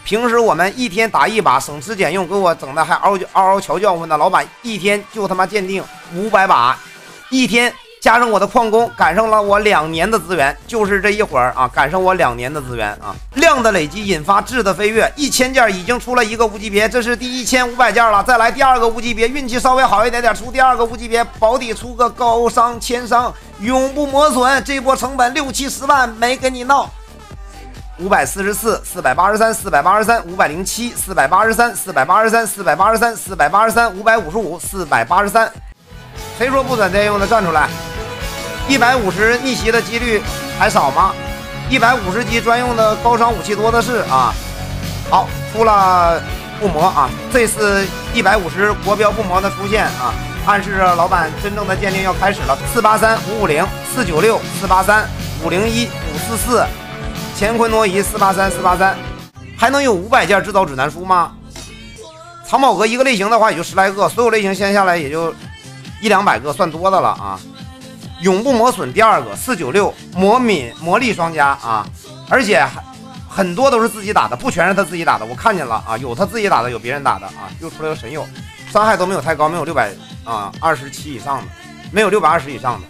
平时我们一天打一把，省吃俭用，给我整的还嗷嗷瞧叫唤的。老板一天就他妈鉴定500把，一天加上我的矿工，赶上了我2年的资源，就是这一会儿啊，赶上我2年的资源啊。量的累积引发质的飞跃，1000件已经出了一个无级别，这是第1500件了。再来第2个无级别，运气稍微好一点点，出第2个无级别，保底出个高伤千伤，永不磨损。这波成本6、7、10万，没跟你闹。544、483、483、507、483、483、483、483、555、483。谁说不转电用的站出来？150逆袭的几率还少吗？150级专用的高伤武器多的是啊。好，出了不磨啊，这次150国标不磨的出现啊，暗示着老板真正的鉴定要开始了。483、550、496、483、501、544，乾坤挪移483、483，还能有500件制造指南书吗？藏宝阁一个类型的话也就10来个，所有类型先下来也就100-200个，算多的了啊。永不磨损第2个496魔力双加啊，而且很多都是自己打的，不全是他自己打的，我看见了啊，有他自己打的，有别人打的啊，又出来个神佑，伤害都没有太高，没有627以上的，没有620以上的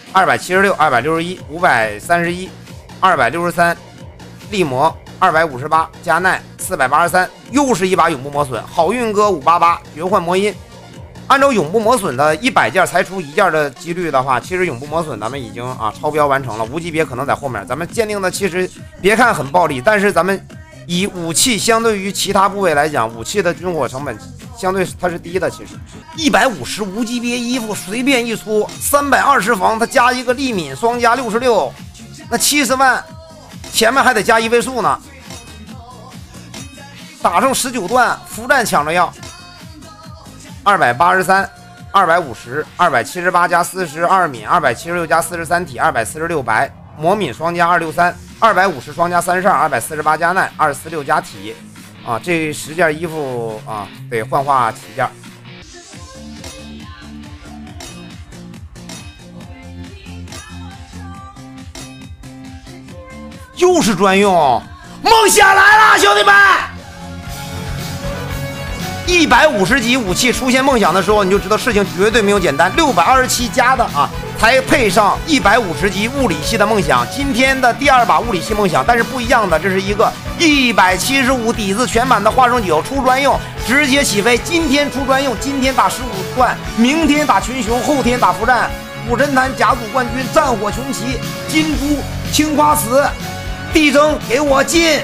，276、261、531、263，力魔258，加奈483，又是一把永不磨损，好运哥588，绝幻魔音。按照永不磨损的100件才出1件的几率的话，其实永不磨损咱们已经超标完成了，无级别可能在后面。咱们鉴定的其实别看很暴力，但是咱们以武器相对于其他部位来讲，武器的军火成本相对它是低的。其实150无级别衣服随便一出，320防，它加一个力敏双加66，那70万，前面还得加1位数呢。打上19段，服战抢着要。283、250、278加42敏，276加43体，246白魔敏双加263， 250双加32， 248加耐，246加体啊，这10件衣服啊得幻化7件。又是专用，梦想来了，兄弟们！150级武器出现梦想的时候，你就知道事情绝对没有简单。627加的啊，才配上150级物理系的梦想。今天的第2把物理系梦想，但是不一样的，这是一个175底子全版的化生9出专用，直接起飞。今天出专用，今天打15段，明天打群雄，后天打服战。武神坛甲组冠军，战火雄奇，金珠青花瓷，地征给我进。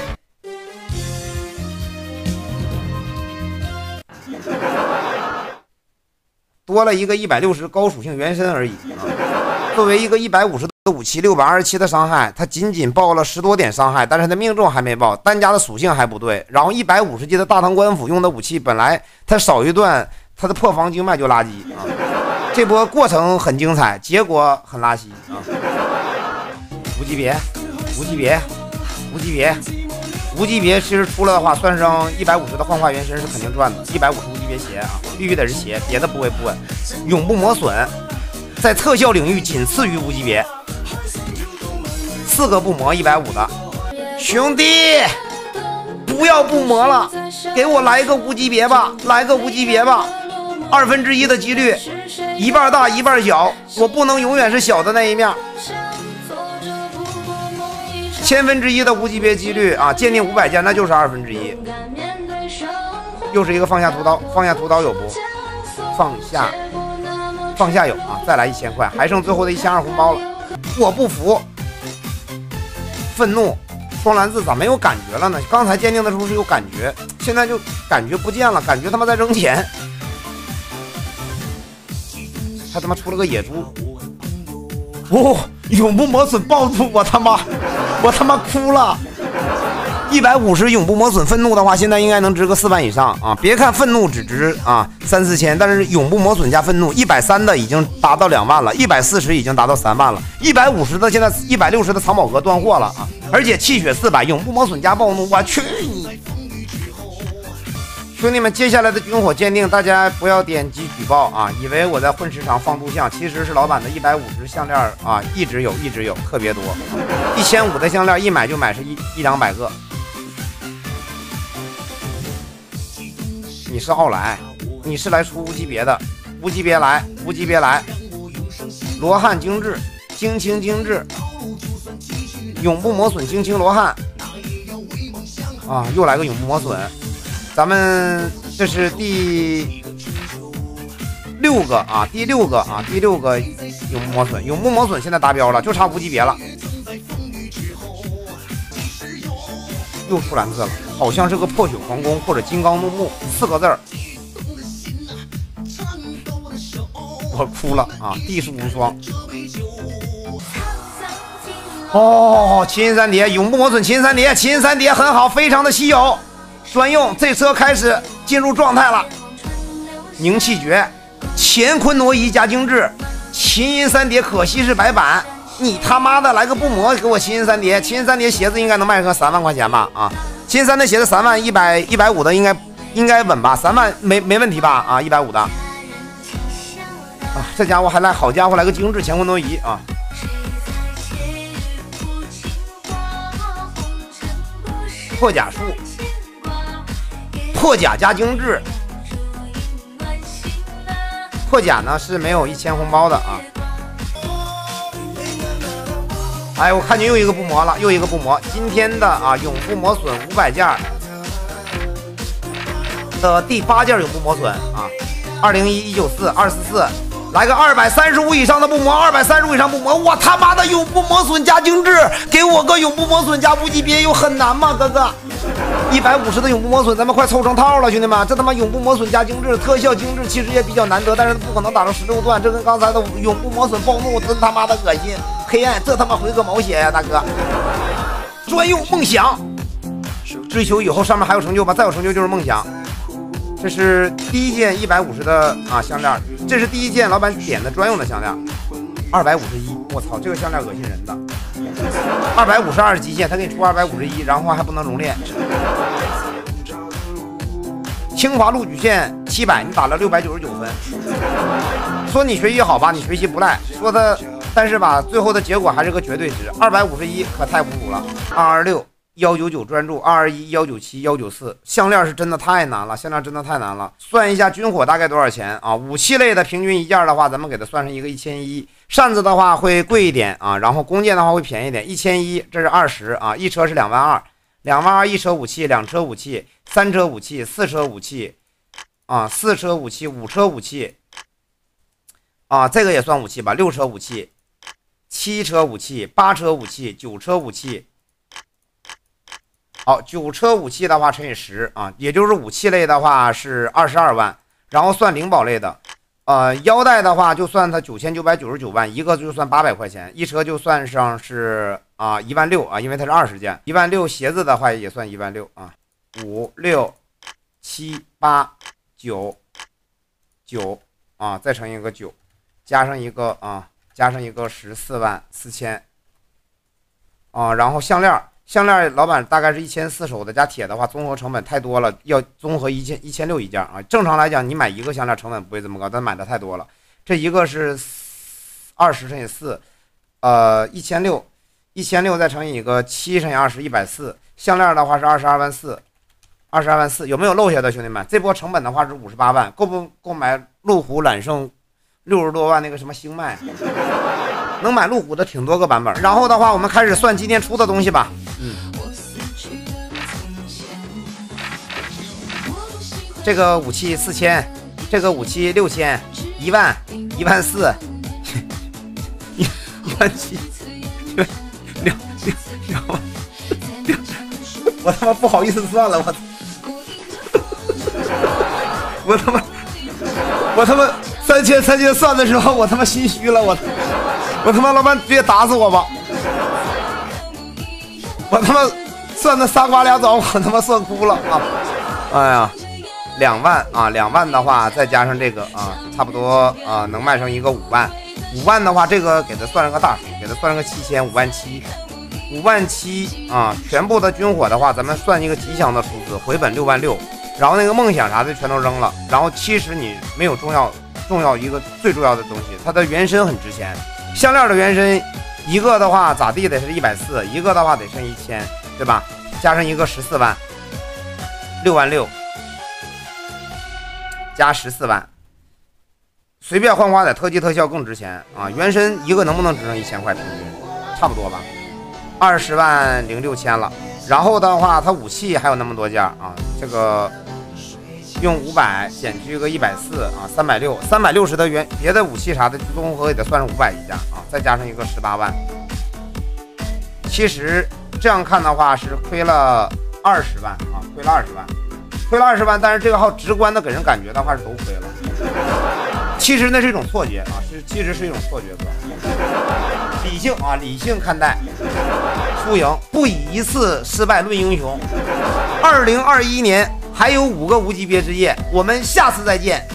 多了一个160高属性原身而已啊！作为一个150的武器，627的伤害，它仅仅爆了10多点伤害，但是它命中还没爆，单加的属性还不对。然后150级的大唐官府用的武器，本来它少一段，它的破防经脉就垃圾啊！这波过程很精彩，结果很垃圾啊！无级别，无级别，无级别。无级别其实出了的话，算上150的幻化原身是肯定赚的。150无级别鞋啊，必须得是鞋，别的不会不稳。永不磨损，在特效领域仅次于无级别。4个不磨150的，兄弟，不要不磨了，给我来个无级别吧，来个无级别吧。1/2的几率，一半大一半小，我不能永远是小的那一面。1/1000的无级别几率啊，鉴定500件，那就是1/2。又是一个放下屠刀，放下屠刀有不？放下有啊，再来1000块，还剩最后的1200红包了。我不服，愤怒，双蓝字咋没有感觉了呢？刚才鉴定的时候是有感觉，现在就感觉不见了，感觉他妈在扔钱。还他妈出了个野猪，永不磨损爆出，我他妈哭了。150永不磨损愤怒的话，现在应该能值个4万以上啊！别看愤怒只值3、4千，但是永不磨损加愤怒130的已经达到2万了，140已经达到3万了，150的现在160的藏宝阁断货了啊！而且气血400，永不磨损加暴怒，我去你！兄弟们，接下来的军火鉴定，大家不要点击举报啊！以为我在混市场放录像，其实是老板的150项链啊，一直有，特别多。1500的项链一买就买是100-200个。 你是奥莱，你是来出无级别的，无级别来，无级别来。罗汉精致，精清精致，永不磨损精清罗汉啊，又来个永不磨损。咱们这是第6个啊，第六个永不磨损，永不磨损现在达标了，就差无级别了。又出蓝色了，好像是个破血皇宫或者金刚怒目4个字儿。我哭了啊！地势无双。哦，麒麟三叠，永不磨损麒麟三叠，麒麟三叠很好，非常的稀有，专用。这车开始进入状态了。凝气诀，乾坤挪移加精致，麒麟三叠可惜是白板。你他妈的来个不磨给我麒麟三叠，麒麟三叠鞋子应该能卖个3万块钱吧？啊，麒麟三叠鞋子3万150的应该稳吧？3万没问题吧？啊，150的。啊，这家伙还来，好家伙来个精致乾坤挪移啊！破甲术，破甲加精致，破甲呢是没有1000红包的啊。哎，我看见又一个不磨了，又一个不磨。今天的啊永不磨损500件的第8件永不磨损啊，201、194、244，来个235以上的不磨，235以上不磨，我他妈的永不磨损加精致，给我个永不磨损加无级别，有很难吗，哥哥？150的永不磨损，咱们快凑成套了，兄弟们！这他妈永不磨损加精致，特效精致其实也比较难得，但是不可能打到16段，这跟刚才的永不磨损暴怒真他妈的恶心。黑暗，这他妈回个毛血呀，大哥！专用梦想，追求以后上面还有成就吗？再有成就就是梦想。这是第一件150的啊项链，这是第一件老板点的专用的项链，251，我操，这个项链恶心人的。252是极限，他给你出251，然后还不能熔炼。清华录取线700，你打了699分。说你学习好吧，你学习不赖。说他，但是吧，最后的结果还是个绝对值。251可太侮辱了。226、199专注，221、197、194，项链是真的太难了，项链真的太难了。算一下军火大概多少钱啊？武器类的平均一件的话，咱们给它算上一个1100。扇子的话会贵一点啊，然后弓箭的话会便宜一点，1100，这是20啊，一车是22000，22000一车武器，2车武器，3车武器，4车武器啊，4车武器，5车武器啊，这个也算武器吧，6车武器，7车武器，8车武器，9车武器。好，9车武器的话乘以10啊，也就是武器类的话是22万，然后算灵宝类的。腰带的话就算它9999万，一个就算800块钱，一车就算上是16000啊，因为它是20件，16000。鞋子的话也算16000啊，5、6、7、8、9、9啊，再乘一个9，加上一个144000啊，然后项链老板大概是1400手的，加铁的话综合成本太多了，要综合1600一件啊。正常来讲，你买一个项链成本不会这么高，但买的太多了。这一个是20乘以4，1600再乘以一个7乘以20，140。项链的话是224000，有没有漏下的兄弟们？这波成本的话是58万，够不够买路虎揽胜60多万那个什么星脉？能买路虎的挺多个版本。然后的话，我们开始算今天出的东西吧。这个武器4000，这个武器6000，10000、14000、17000、2万，我他妈不好意思算了，我他妈3000算的时候，我他妈心虚了，我他妈老板直接打死我吧！我他妈算的仨瓜俩枣，我他妈算哭了啊！哎呀，2万啊，2万的话再加上这个啊，差不多啊能卖上一个5万。5万的话，这个给他算上个大数，给他算上个7000，57000啊，全部的军火的话，咱们算一个吉祥的数字，回本66000，然后那个梦想啥的全都扔了，然后其实你没有重要一个最重要的东西，它的原身很值钱。项链的原身一个的话咋地得是140，一个的话得剩1000，对吧？加上一个14万，66000。 加14万，随便换花仔特技特效更值钱啊！原神一个能不能值上1000块平均？差不多吧，20万零6000了。然后的话，它武器还有那么多件啊，这个用500减去个140啊，360的别的武器啥的综合也得算是500一件啊，再加上一个18万。其实这样看的话是亏了20万啊，亏了20万，但是这个号直观的给人感觉的话是都亏了。其实那是一种错觉啊，其实是一种错觉哥。理性看待，输赢不以一次失败论英雄。2021年还有5个无级别之夜，我们下次再见。